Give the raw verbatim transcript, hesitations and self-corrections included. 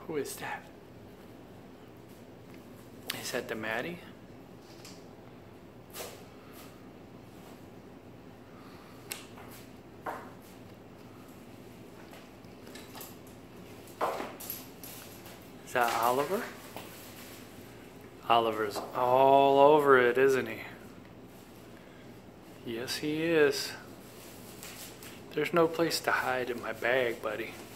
Who is that? Is that the Maddie? Is that Oliver? Oliver's all over it, isn't he? Yes, he is. There's no place to hide in my bag, buddy.